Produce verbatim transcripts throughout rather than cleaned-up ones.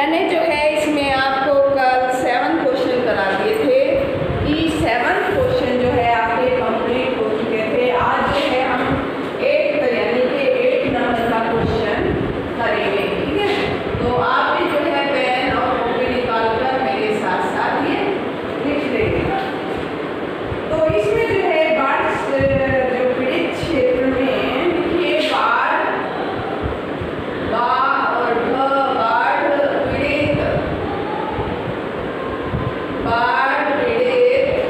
मैंने जो है इसमें आपको कल सेवन क्वेश्चन करा दिए थे कि सेवन क्वेश्चन जो है आपके कंप्लीट हो चुके थे। आज जो है हम एट यानी कि एट नंबर का क्वेश्चन करेंगे, ठीक है। तो आप भी जो है पेन और कॉपी निकाल कर मेरे साथ साथ ये लिख लेंगे। तो इसमें जो है बाढ़ जो पीड़ित क्षेत्र में लिखिए बाढ़ बा और भ बाढ़ पीड़ित बाढ़ पीड़ित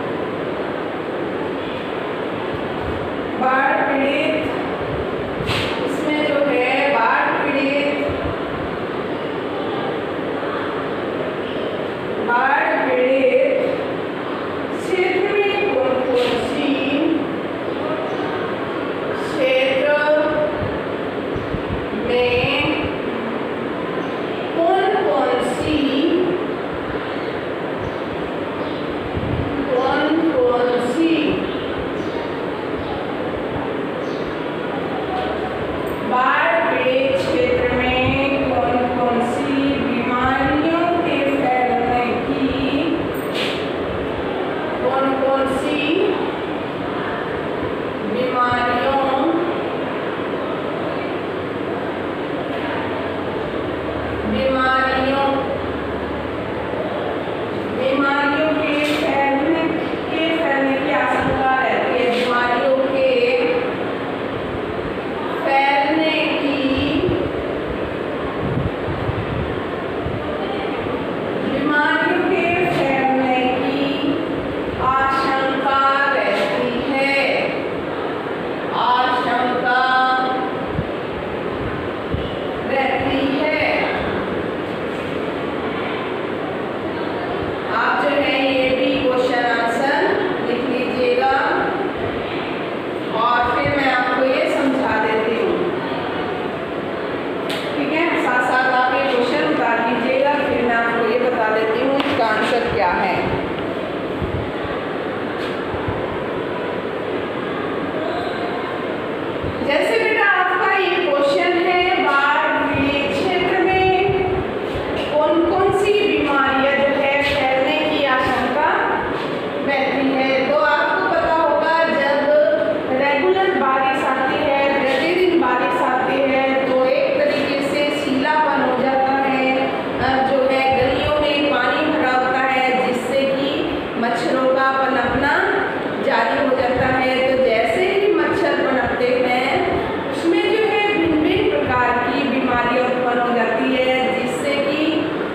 बाढ़ पीड़ित इसमें जो है बाढ़ पीड़ित बाढ़ पीड़ित क्षेत्र में कौन कौन सी क्षेत्र में कौन कौन सी कौन कौन सी बाढ़ पीड़ित क्षेत्र में कौन कौन सी बीमारियों के फैलने की कौन कौन सी बीमारियों बीमारियों बीमारियों के फैलने के फैलने की आशंका रहती है। बीमारियों के फैलने की बीमारियों के फैलने की आशंका रहती है आशंका रहती है। आप जो है ये भी क्वेश्चन आंसर लिख लीजिएगा और फिर मैं आपको ये समझा देती हूँ, ठीक है। साथ साथ आप ये क्वेश्चन उतार लीजिएगा, फिर मैं आपको ये बता देती हूँ इसका आंसर क्या है। जैसे बेटा आपका ये क्वेश्चन है बाढ़ पीड़ित क्षेत्र में कौन कौन सी बीमारियां जो है फैलने की आशंका रहती है। तो आपको पता होगा जब रेगुलर बारिश आती है, प्रतिदिन बारिश आती है, तो एक तरीके से सीलापन हो जाता है, जो है गलियों में पानी भरा होता है, जिससे कि मच्छरों का पनपना जारी हो जाता है। तो जैसे ही मच्छर पनपते हैं उसमें जो है भिन्न भिन्न प्रकार की बीमारियां उत्पन्न हो जाती है, जिससे कि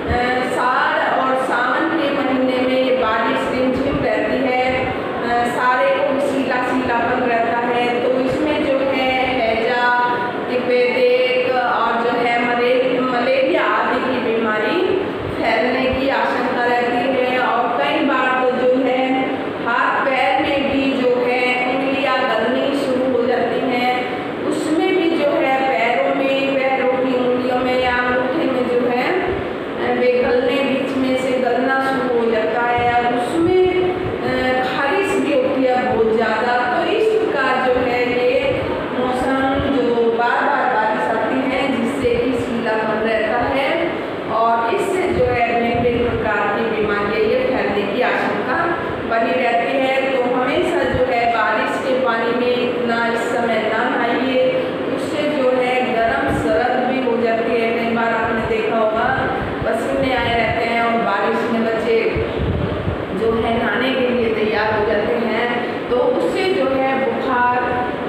साल और सावन के महीने में बारिश रिमझिम रहती है, सारे को सीला सीलापन रहता है। तो इसमें जो है हैजा, टिपेदेक और जो है मलेरिया मलेरिया आदि की बीमारी फैलने की आशंका रहती है। और कई बार तो जो है हाथ पैर में भी जो है उंगलियां गलनी शुरू हो जाती हैं, उसमें भी जो है पैरों में पैरों की उंगलियों में या अंगूठे में जो है वे गलने बीच में से गलना शुरू हो जाता है और उसमें खारिश भी होती है बहुत ज़्यादा। तो इस प्रकार जो है ये मौसम जो बार बार बारिश आती है, जिससे कि सीलापन रहता है और इससे जो है भिन्न भिन्न प्रकार की बीमारियाँ ये फैलने की आशंका बनी रहती है। तो हमेशा जो है बारिश के पानी में इतना इस समय ना नहाइए, उससे जो है गर्म सरद भी हो जाती है। कई बार आपने देखा होगा पसीने आए रहते हैं और बारिश में बच्चे जो है नहाने के लिए तैयार हो जाते हैं, तो उससे जो है बुखार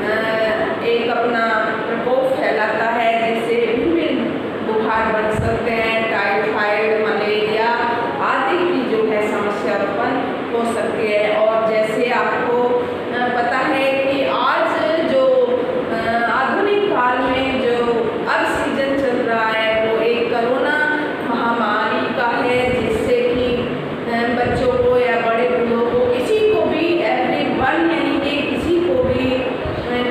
एक अपना प्रकोप फैलाता है, जिससे विभिन्न बुखार बन सकते हैं, टाइफाइड, मलेरिया आदि की जो है समस्या उत्पन्न हो सकती है। और जैसे आपको पता है कि आज जो आधुनिक काल में जो अब सीजन चल रहा है वो एक कोरोना महामारी का है, जिससे कि बच्चों को या बड़े बुजुर्गों को किसी को भी एवरी वन यानी कि किसी को भी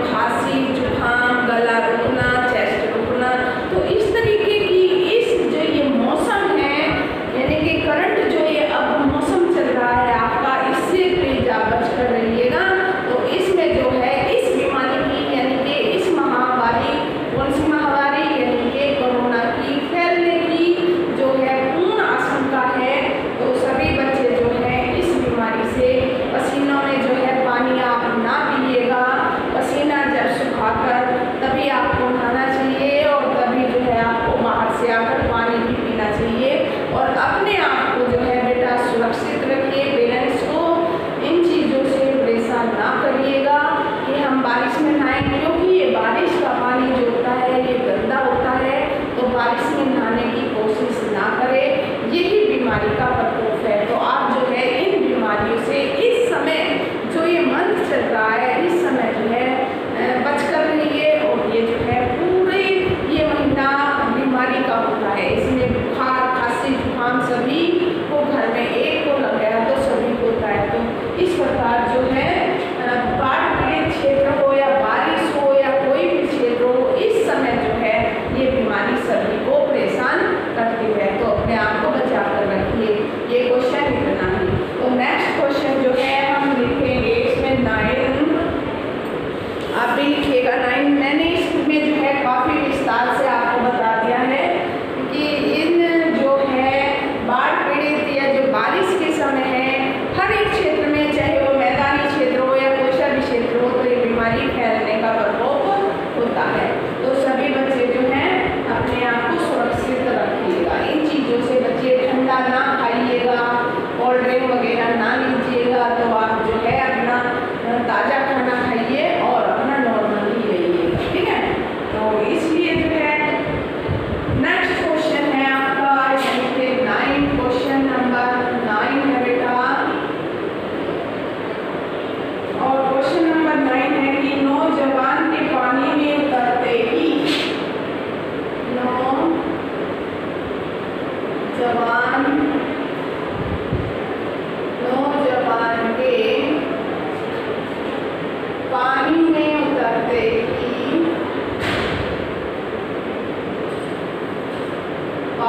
खांसी, जुकाम, गला रुकना, चेस्ट रुकना, तो इस तरीके की इस जो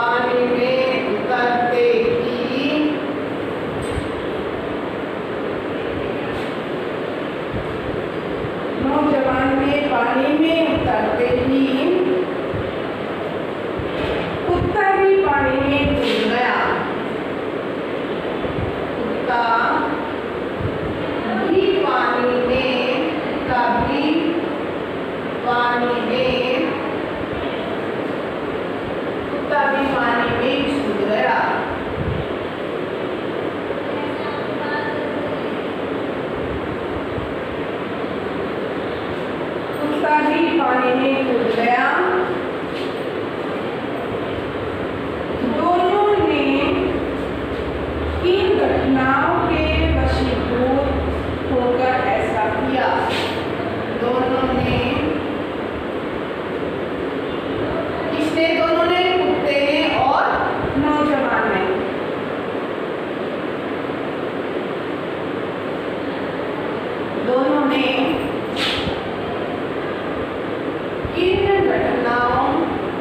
पानी में उतरते ही नौजवान ने पानी में उतरते ही कुत्ता भी पानी में कूद गया। कुत्ता भी पानी में कुत्ता भी पानी में कुत्ता भी पानी में कूद गया। कुत्ता भी पानी में कूद गया। दोनों ने इन घटनाओं के वशीभूत होकर ऐसा किया। दोनों ने किसने? दोनों ने, कुत्ते ने और नौजवान ने। दोनों ने इन घटनाओं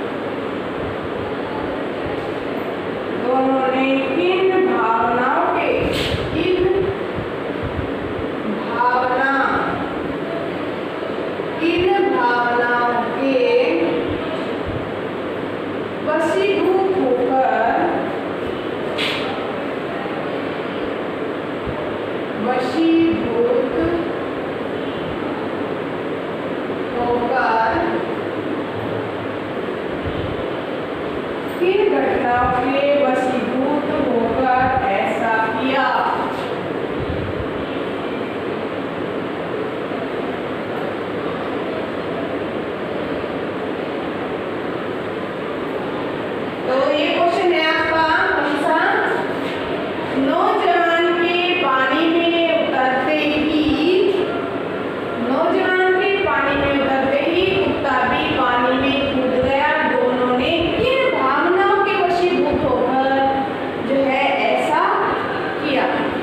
दोनों ने इन भावनाओं के इन भावना इन भावनाओं के वशीभूत होकर वशीभूत होकर इन घटनाओं के वशीभूत होकर ऐसा किया। तो ये क्वेश्चन है आपका कौन सा? नौजवान के पानी में उतरते ही नौजवान के पानी में उतरते ही कुत्ता भी पानी में कूद गया। दोनों ने किन भावनाओं के वशीभूत होकर जो है ऐसा किया?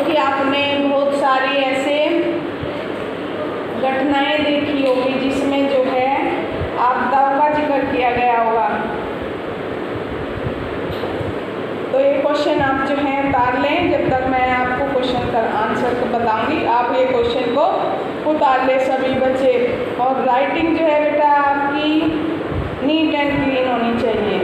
कि आपने बहुत सारी ऐसे घटनाएं देखी होगी जिसमें जो है आपदाओं का जिक्र किया गया होगा। तो ये क्वेश्चन आप जो है उतार लें। जब तक मैं आपको क्वेश्चन का आंसर बताऊंगी, आप ये क्वेश्चन को उतार ले सभी बच्चे। और राइटिंग जो है बेटा आपकी नीट एंड क्लीन होनी चाहिए।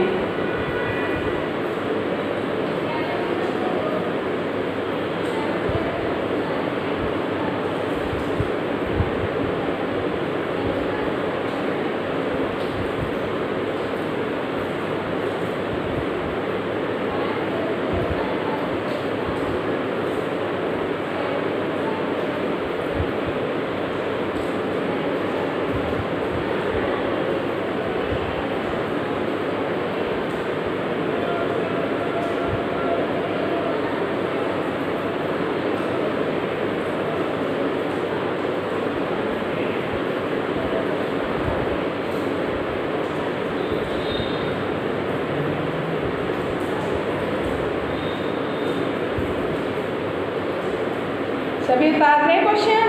सभी उतार रहे क्वेश्चन।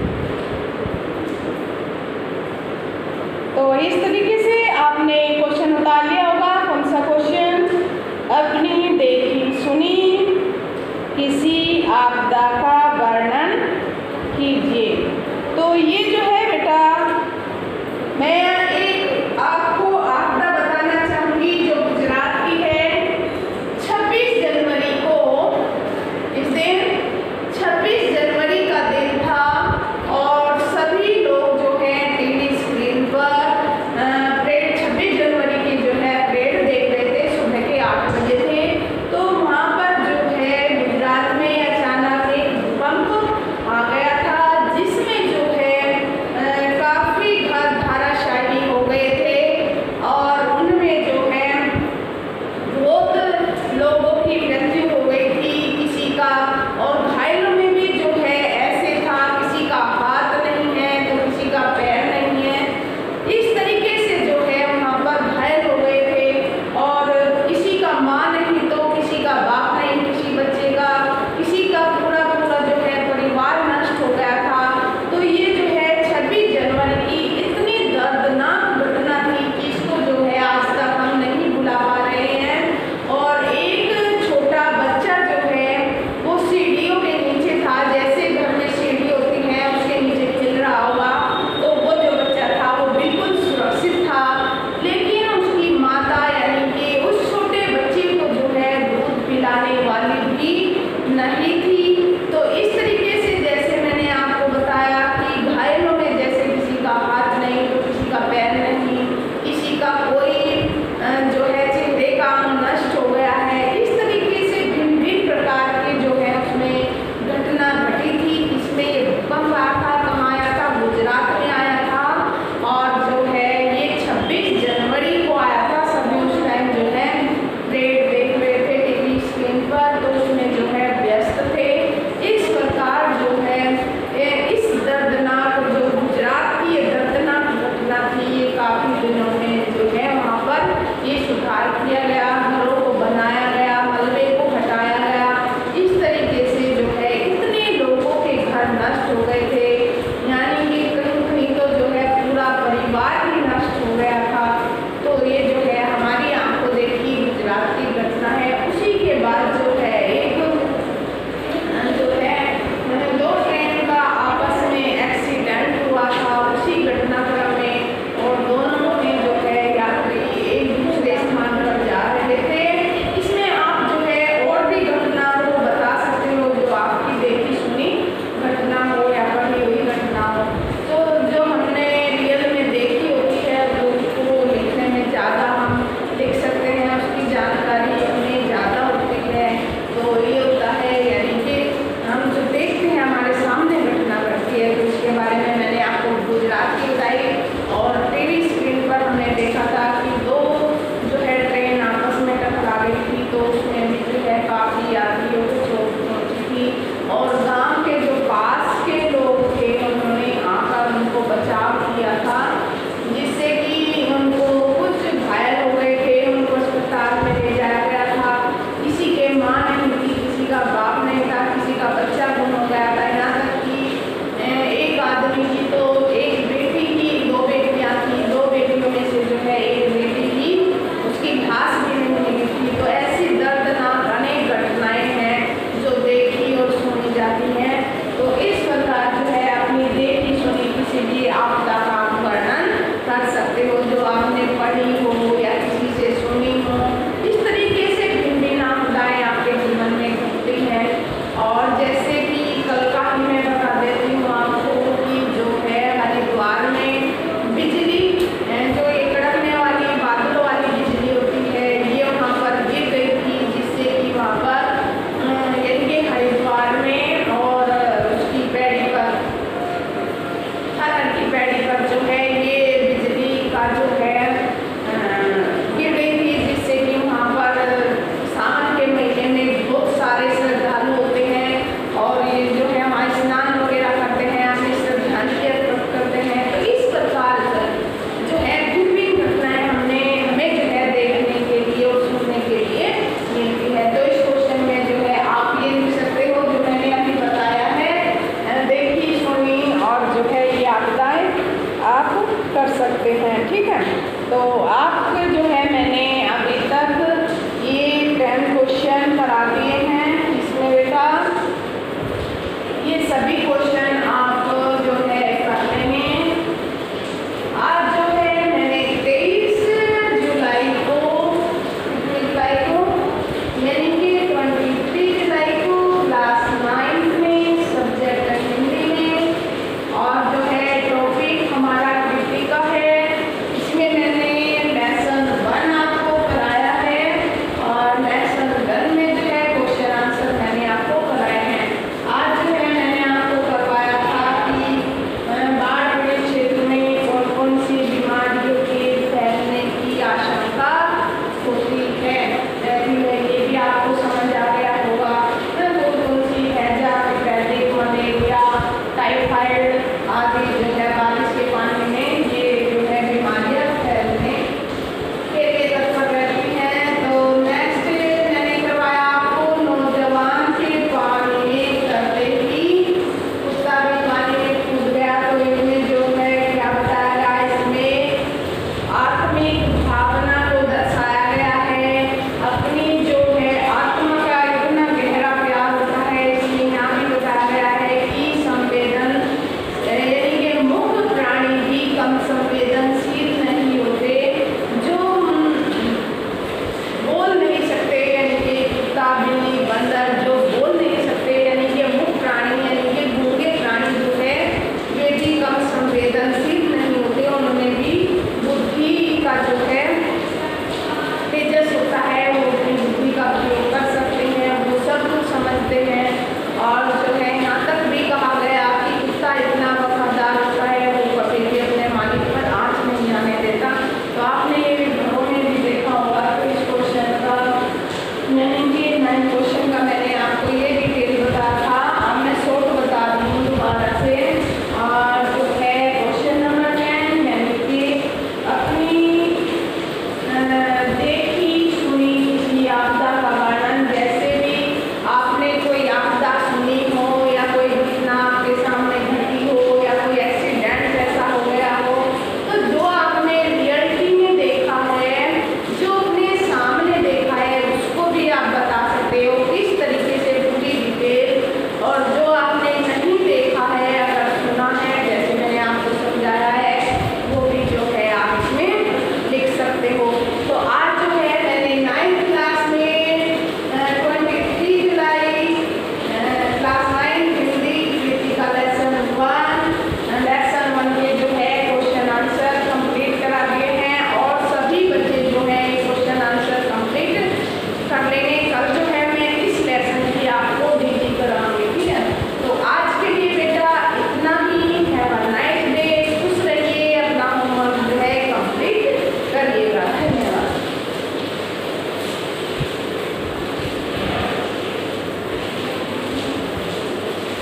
तो इस तरीके से आपने क्वेश्चन उतार लिया होगा। कौन सा क्वेश्चन? अपनी देखी सुनी किसी आपदा का वर्णन कीजिए। तो ये जो है बेटा मैं एक आपको आपदा बताना चाहूँगी जो गुजरात की है। छब्बीस जनवरी को इस दिन छब्बीस जनवरी का दिन था और सभी लोग जो है टीवी स्क्रीन पर परेड छब्बीस जनवरी की जो है परेड देख रहे थे। सुबह के आठ बजे थे। तो वहाँ पर जो है गुजरात में अचानक एक भूकंप आ गया था जिसमें जो है काफ़ी घर धाराशायी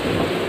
हैं।